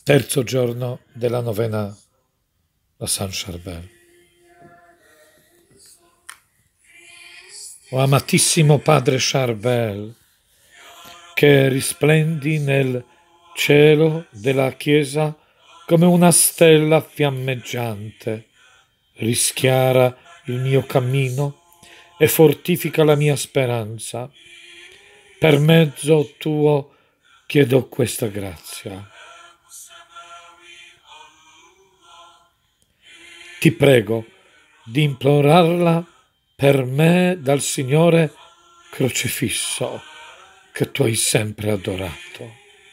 Terzo giorno della novena a San Charbel. O amatissimo padre Charbel, che risplendi nel cielo della Chiesa come una stella fiammeggiante, rischiara il mio cammino e fortifica la mia speranza. Per mezzo tuo chiedo questa grazia. Ti prego di implorarla per me dal Signore crocifisso che tu hai sempre adorato.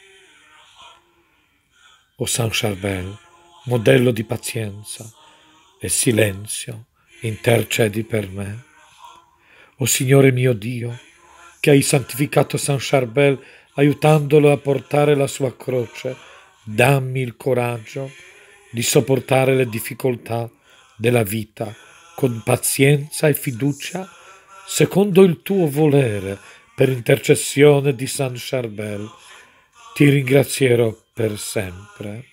O San Charbel, modello di pazienza e silenzio, intercedi per me. O Signore mio Dio, che hai santificato San Charbel aiutandolo a portare la sua croce, dammi il coraggio di sopportare le difficoltà della vita con pazienza e fiducia, secondo il tuo volere, per intercessione di San Charbel. Ti ringrazierò per sempre.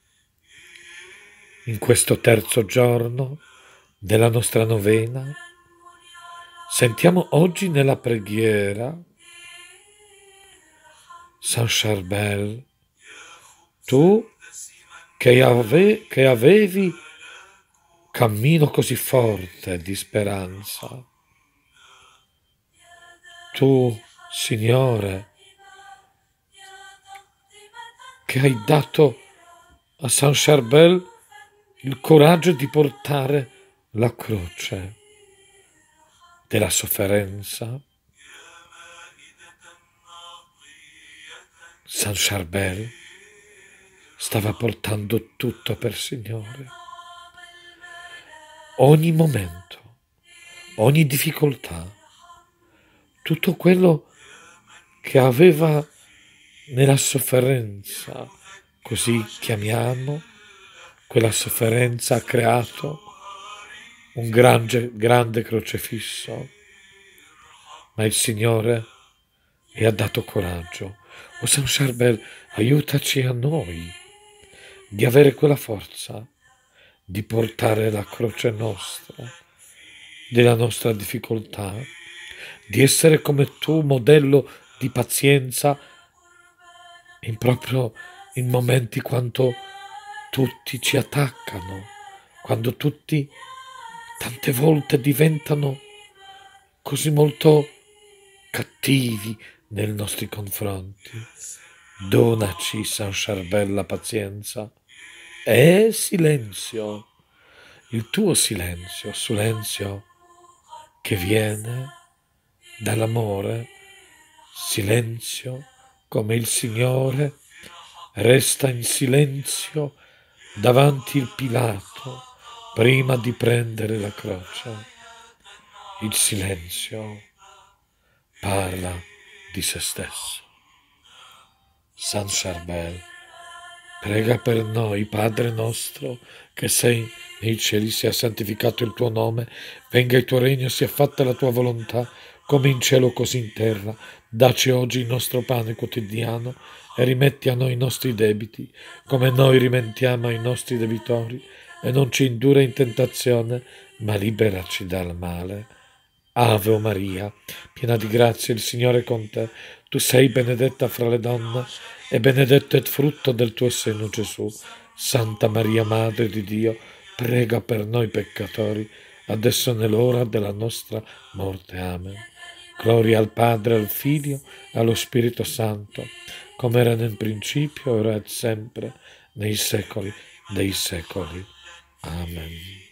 In questo terzo giorno della nostra novena, sentiamo oggi nella preghiera: San Charbel, tu che avevi cammino così forte di speranza, tu, Signore, che hai dato a San Charbel il coraggio di portare la croce della sofferenza. San Charbel stava portando tutto per Signore. Ogni momento, ogni difficoltà, tutto quello che aveva nella sofferenza, così chiamiamo, quella sofferenza ha creato un grande crocefisso, ma il Signore gli ha dato coraggio. O San Charbel, aiutaci a noi di avere quella forza di portare la croce nostra, della nostra difficoltà, di essere come tu, modello di pazienza, proprio in momenti quando tutti ci attaccano, quando tutti tante volte diventano così molto cattivi nei nostri confronti. Donaci, San Charbel, la pazienza e silenzio, il tuo silenzio che viene dall'amore, silenzio come il Signore resta in silenzio davanti il Pilato prima di prendere la croce. Il silenzio parla di se stesso. San Charbel, prega per noi, Padre nostro, che sei nei cieli, sia santificato il tuo nome, venga il tuo regno, sia fatta la tua volontà, come in cielo così in terra. Dacci oggi il nostro pane quotidiano e rimetti a noi i nostri debiti, come noi rimettiamo ai nostri debitori, e non ci indurre in tentazione, ma liberaci dal male. Ave Maria, piena di grazia, il Signore è con te. Tu sei benedetta fra le donne e benedetto è il frutto del tuo seno, Gesù. Santa Maria, Madre di Dio, prega per noi peccatori, adesso nell'ora della nostra morte. Amen. Gloria al Padre, al Figlio e allo Spirito Santo, come era nel principio, ora e sempre, nei secoli dei secoli. Amen.